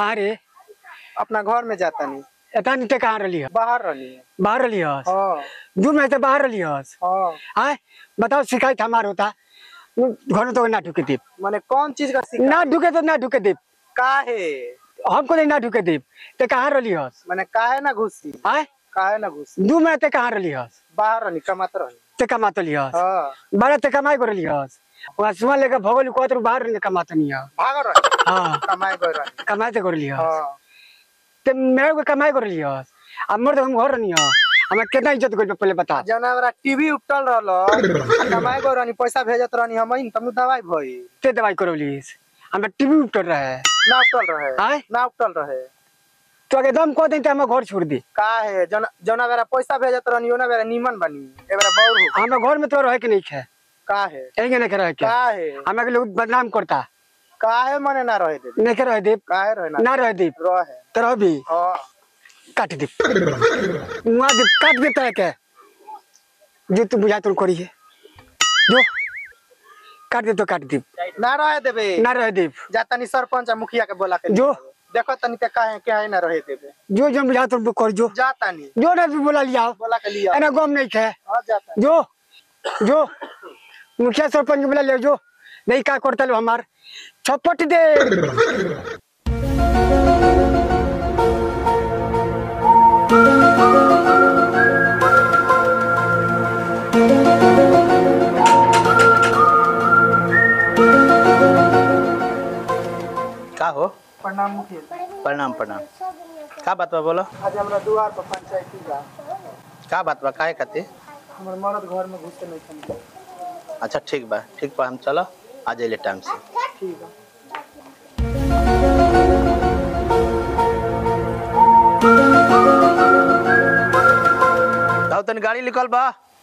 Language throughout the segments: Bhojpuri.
कहाँ रे? अपना घर में जाता नहीं। एता नहीं कहाँ रही है? बाहर रही है। बाहर रही हस? हाँ। दूर में तो बाहर रही हस? हाँ। आए बताओ शिकायत हमार होता घर में तो ना ढुके दीप। माने कौन चीज का शिकायत? ना ढुके तो ना ढुके दीप। काहे? हमको नहीं ना ढुके दीप। ते कहाँ रही हस? माने काहे ना घुसी? आए काहे ना घुसी? दूर में ते कहाँ रही हस? बाहर रही कमात रही। ते कमाते लिहस? हाँ। बारह ते कमाई कर लिहस? वहाँ सुमा लेकर भगोल को तो बाहर नहीं कमाते नहीं है। भाग रही। हाँ कमाई कर रही। कमाते कर लिहस। हाँ। ते मेरे को कमाई कर लिहस। अब मोर तो हम घर नहीं है। हमें कितना इज्जत कर पहले बता। जना वाला टीवी उपटल रहलो कमाई कर रही पैसा भेजत रही हम तुम दवाई भई ते दवाई करो लीस हमें टीवी उतर रहा है ना उपटल रहे। आए ना उपटल रहे तो एकदम को दिन हम घर छोड़ दी। काहे जना वाला पैसा भेजत रही ओना वाला नीमन बनी ए वाला बौर हो। हमें घर में तो रहे के नहीं है। काहे? यही नहीं रहे के। काहे? हमें के लोग बदनाम करता। काहे मने ना रहे दे? नहीं रहे दीप। काहे रहे ना रहे दीप। रहे तो रह भी हां काट दीप। वहां दीप काट देता है के जो तू बुझा तुम करी है जो काट दे तो काट दीप। ना रहे देबे। ना रहे दीप। जाता नहीं सरपंच मुखिया के बोला के जो देखो तनी के काहे के ना रहे देबे। जो जन बुझा तुम कर जो जाता नहीं जो ना भी बोला लिया बोला के लिया एना गम नहीं है। हां जाता जो जो मुखिया सरपंच बोला ले जो नहीं का करता लो हमार छपट दे। का हो? प्रणाम मुखिया। प्रणाम प्रणाम। का बात बा बोलो? आज हमरा द्वार पर पंचायती बा। का बात बा काहे खातिर? हमर मर्द घर में घुसे नहीं छन। अच्छा ठीक बा हम चलो आ जाइले टाइम से। ठीक है। आओ तनी गाड़ी निकल बा।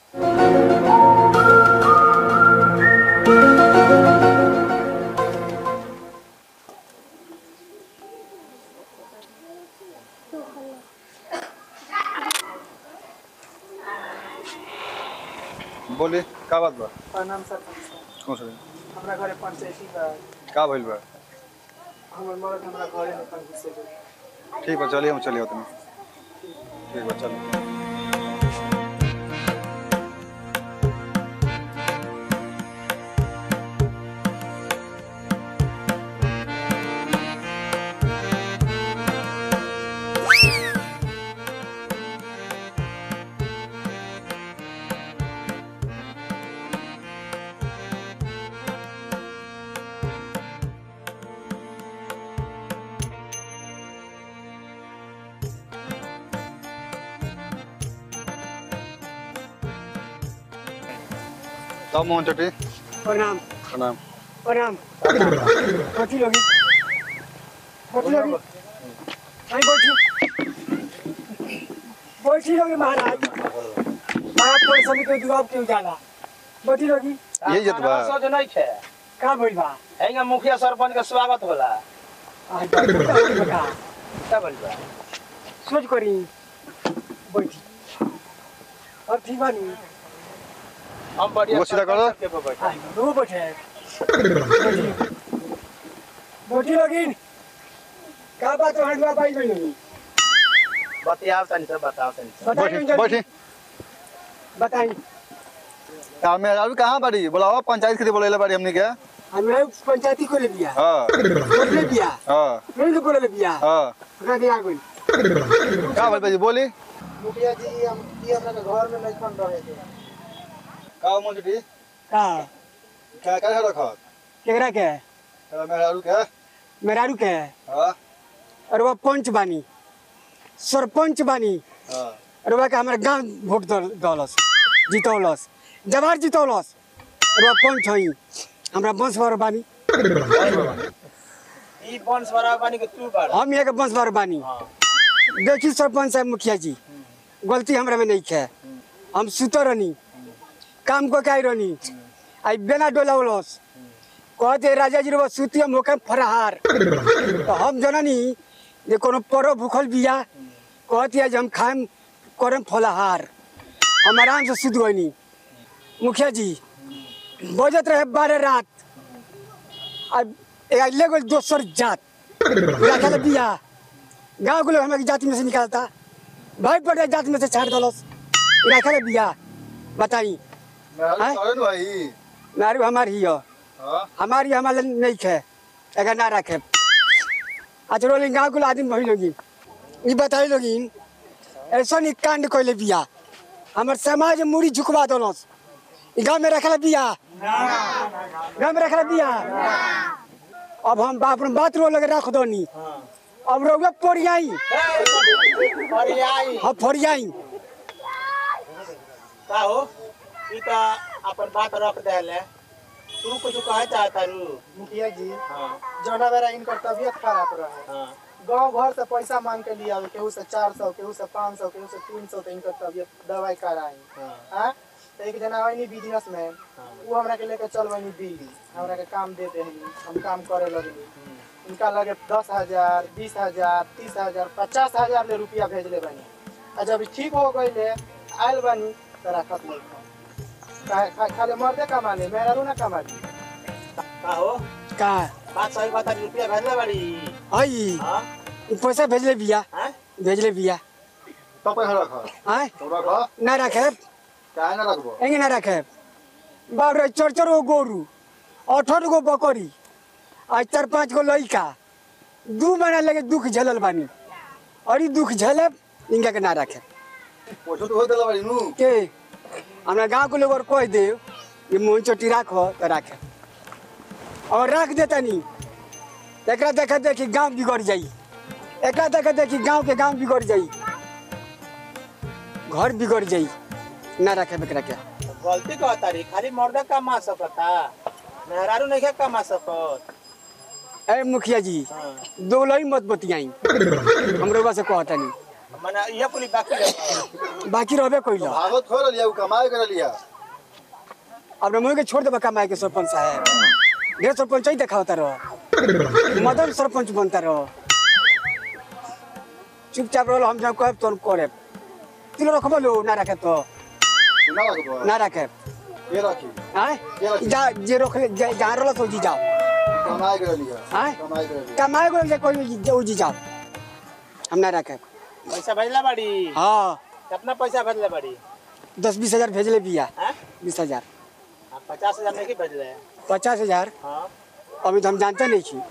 बोली का बात बा? प्रणाम सरपंच। कौन सा? हमरा घरे पंचायती बा। का भइल बा? हमर मर्द हमरा घरे में घुसे गए। ठीक बा चलिए हम चलिए तुम। ठीक बा चलो। तब मोहन चटी प्रणाम प्रणाम। प्रणाम। कथी लोगी आई बैठी लोगी महाराज महाराज कोई सभी के जवाब क्यों जाला बैठी लोगी यही जत बा। सोच नहीं है का भइल बा? हेंगा मुखिया सरपंच का स्वागत होला। आज बता का बोल बा? सोच करी बैठी अब ठीक बानी हम बढ़िया वो सीधा कर दो। के पे बैठा। आई दो बैठे बैठी लोगी का बात हड़वा पाई नहीं बतियाओ तनी से बताओ तनी से। बैठी बैठी। बताई का मैं अभी कहां बाड़ी? बुलाओ पंचायत के बोलेले बाड़ी हमनी के। हमरे पंचायती को ले दिया हां ले दिया हां नहीं तो बोले ले दिया हां। रख दिया कोई का भइल बा बोली? मुखिया जी हम की हमरा के घर में नहीं खन रहे थे। का मोहन चटी का क्या क्या रखत? केकरा के मेरा आलू के मेरारू के हां और वो पंच बानी सरपंच बानी हां और वो के हमारे गांव वोट दौलस जीतौलस जवार जीतौलस और वो पंच हई हमरा वंश भर बानी ई वंश भरा पानी के तू बाड़। हम यहाँ के वंश भर बानी। देखी सरपंच साहब मुखिया जी गलती हमरा में नहीं है। हम सुतो रहनी काम को क्या रहनी आई बिना डोलावलस कहते राजा जी रो सुती हम होके फराहार तो हम जननी जे कोनो परो भूखल बिया कहती है हम खाएम करम फलाहार हम आराम से सुत गईनी। मुखिया जी बजत रहे 12 रात अब ले गई दोसर जात रखल बिया गाँव के लोग हमारी जाति में से निकालता भाई पड़े जाति में से छाड़ दलस रखल बिया बताई भाई नारू हमारी ही हो हाँ हमारी हमारे नहीं खे अगर ना रखे अच्छा रोलिंग गाँव के आदमी भई लोगी ये बताई लोगी ऐसा नहीं कांड कोई बिया हमारे समाज मुड़ी झुकवा दलस गाँव में रखल बिया गाँव में रखल बिया अब हम बात रो लगे रख दो नी अब रोगे पोरियाई हाँ फोरियाई का हो ई का अपन बात रख देले तू कुछ कहे चाहता रू मुखिया जी हां जना बेरा इनकर तबियत खराब रहे हां गांव घर से पैसा मांग के लिया केहू से 400 केहू से 500 केहू से 300 तो इनकर तबियत दवाई कराई हां तो एक जना वही बिजनेसमैन वो हमरा के लेके चल वही दिल्ली हमरा के काम देते हैं हम काम करे लगनी इनका लगे 10,000 20,000 30,000 50,000 ले रुपया भेज ले बनी आ जब ठीक हो गई आयल बनी तो रखत नहीं खाली मर्दे कमा ले मेरा रू ना कमा ली का हो का बात सही बता रुपया भेजले बड़ी आई हां पैसा भेजले बिया हैं भेजले बिया तो पैसा रखा आय तो रखा ना रखे क्या ना रखबो एंगे ना रखे बाबरे 4 गो गोरू 18 गो बकरी आ 4-5 गो लइका 2 महीना लगे दुख झेलल बानी और ई दुख झेले इनका के ना रखे पोछो तो हो देला बाड़ी नु के हमरा गांव के लोग और कह दे ये मोहन चोटी राखो तो राखे और रख देता नहीं एकरा देखा देखी गांव बिगड़ जाई एकरा देखा देखी गांव के गांव बिगड़ जाई घर बिगड़ जाई ना रखे बेकरा के गलती कहता रे खाली मर्दा कमा सकता मेहरारू नहीं कमा सकत ए मुखिया जी दो लई मत बतियाई हमरो बस कहता नहीं माने ये पुली बाकी रहबे कोइला भागत थोड़ लिया कमाए कर लिया अब मुझे छोड़ दे कमाए के सरपंच साहब ढेर सरपंच ही देखावता रहो मदन सरपंच बनता रहो चुपचाप रहो हम जब कहब तो करे तीन रखबो लो ना रखे तो ना रखबो ना रखे ये रखी आय जा जे रख जा रहो तो जी जाओ कमाए कर लिया आय कमाए कर लिया कमाए को जे कोई जी जाओ हम ना रखे पैसा भेजला बड़ी हां कितना पैसा भेजले बड़ी 10-20 हजार भेजले बिया हैं 20,000 50,000 नहीं भेजले 50,000 हां अभी तो हम जानते नहीं छी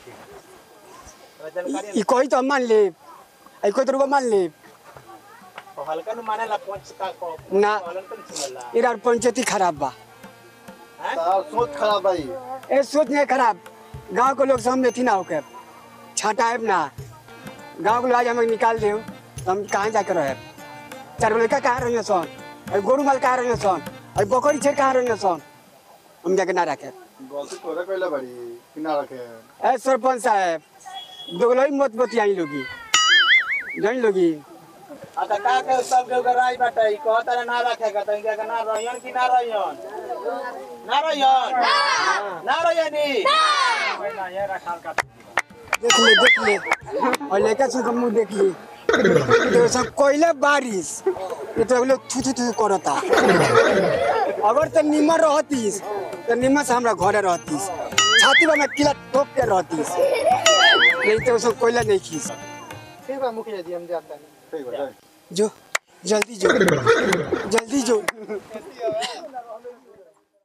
जानकारी ई कोई तो हम मान ले आई कोई तो रुपया मान ले हल्का न माने ला पहुंच का ना हल्का न सुनला इधर पंचायती खराब बा तार सोच खराब भाई ए सोच नहीं खराब गांव के लोग सामने थी ना होके छाटा है ना गांव के लोग आज हमें निकाल दे हम कहाँ जाकर रहे 4 लड़का कहाँ रही सोन और गोरू माल कहाँ रही सोन और बकरी छेड़ कहाँ रही सोन हम जाके ना रखे गलती तोरे कइला बाड़ी कि ना रखे ए सरपंच साहब दोगलोई मत बतियाई लोगी जान लोगी अच्छा का के सब के गराई बाटे ई कहता ना रखेगा त इनका के ना रहियन कि ना रहियन ना रहियन ना रहियनी ना ये रखाल का देख ले और लेकर से मुंह देख ली तो सब कोयले बारिश ये तो लोग थू थू थू करता अगर तो निमर रहतीस तो निमर से हमरा घरे रहतीस छाती में किला ठोक के रहतीस नहीं तो सब कोयला नहीं खीस ठीक बा मुखिया जी हम जानता नहीं ठीक है जो जल्दी जो